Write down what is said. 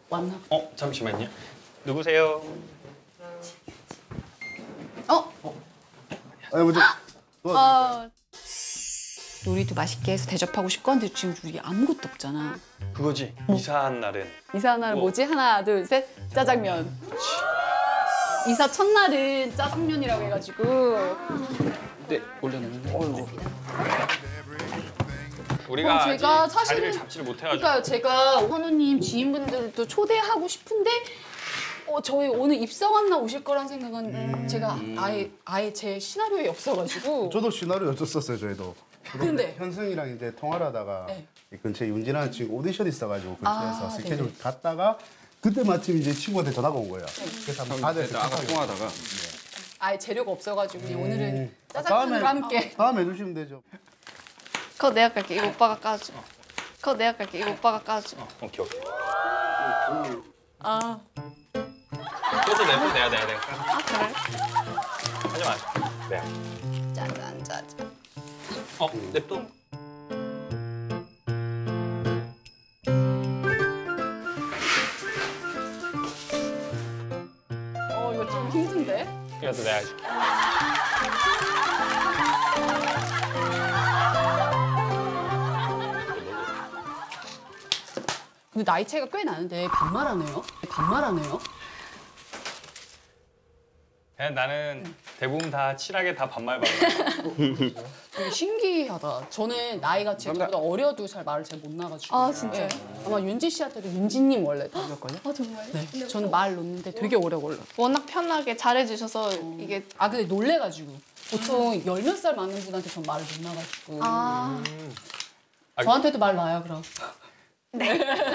왔나? 잠시만요. 누구세요? 아니 먼저. 요리도 맛있게 해서 대접하고 싶건데 지금 우리 아무것도 없잖아. 그거지. 이사한 날은. 이사 날 뭐지? 하나, 둘, 셋. 짜장면. 이사 첫날은 짜장면이라고 해가지고. 네, 올려놓는데. 우리가 제가 아직 사실은- 자리를 잡지를 못해가지고. 그러니까요, 제가 현우님 지인분들도 초대하고 싶은데 저희 오늘 입성한 날 오실 거란 생각은 제가 아예 제 시나리오에 없어가지고. 저도 시나리오 였었어요 저희도. 근데 현승이랑 이제 통화를 하다가 네. 이 근처에 윤진아는 지금 오디션 있어가지고 근처에서 스케줄 네네. 갔다가 그때 마침 이제 친구한테 전화가 온 거예요. 그래서 한번 받아서 아까 통화하다가 아예 재료가 없어가지고 그냥 오늘은 짜장면으로 함께. 다음에 해주시면 되죠. 그거 내가 깔게. 이거 오빠가 까줘. 그거 내가 깔게. 이거 오빠가 까줘. 오케이. 아, 소스 내가. 아 그래? 하지 마. 네. 짜잔 짜잔. 냅둬. 이거 좀 힘든데? 이것도 내가 해줄게. 근데 나이 차이가 꽤 나는데 반말하네요? 반말하네요? 그냥 나는 대부분 다 칠하게 다 반말 받아. 되게 신기하다. 저는 나이가 제보다 어려도 잘 말을 잘 못 나가지고. 아, 진짜요? 아마 윤지 씨한테도 윤지님 원래 그랬걸요? 아 정말요? 네. 저는 말 놓는데 되게 오래 걸려. 워낙 편하게 잘해주셔서 이게 근데 놀래가지고. 보통 열 몇 살 많은 분한테 전 말을 못 나가지고. 아 저한테도 말 나요, 그럼.